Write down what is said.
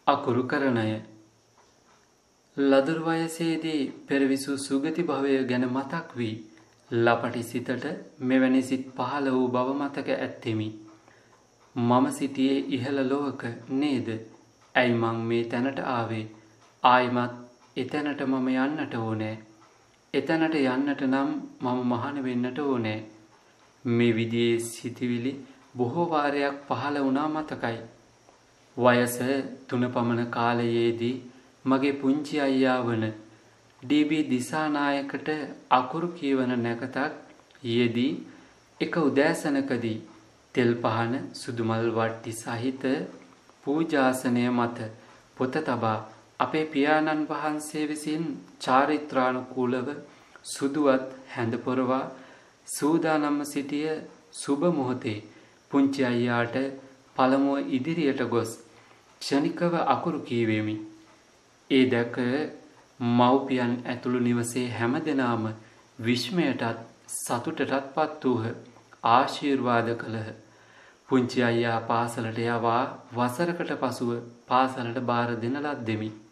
අකුරු කරණය. ලදරු වයසේදී පෙරවිසූ සුගති භවය ගැන මතක් වී ලපටි සිතට මෙවැනි සිත් පහළ වූ බව මතක ඇත්තෙමි. මම සිටියේ ඉහළ ලොවක නේද? ඇයි මං මේ තැනට ආවේ? ආයිමත් එතැනට මම යන්නට ඕනෑ. එතැනට යන්නට නම් මම මහණ වෙන්නට ඕනෑ. මේ විදියේ සිතිවිලි බොහෝ වාරයක් පහළ වුණා මතකයි. වයස 3 පමණ කාලයේදී මගේ පුංචි අයියා වන ඩී.බී. දිසානායකට අකුරු කියවන නැකතක් යෙදී එක උදෑසනකදී තෙල් පහන සුදුමල් වට්ටි සහිත පූජාසනය මත පොත තබා අපේ පියාණන් වහන්සේ විසින් චාරිත්‍රානුකූලව සුදුවත් හැඳ පොරවා සූදානම්ව සිටිය සුබ මොහොතේ පුංචි අයියාට පළමුව ඉදිරියට ගොස් ක්ෂණිකව අකුරු කීවෙමි. ඒ දැක මව්පියන් ඇතුළු නිවසේ හැම දෙනාම විස්මයටත් සතුටටත් පත් වූහ. ආශිර්වාද කළහ. පුංචි අයියා පාසලට යවා වසරකට පසුව පාසලට බාර දෙන ලද්දෙමි.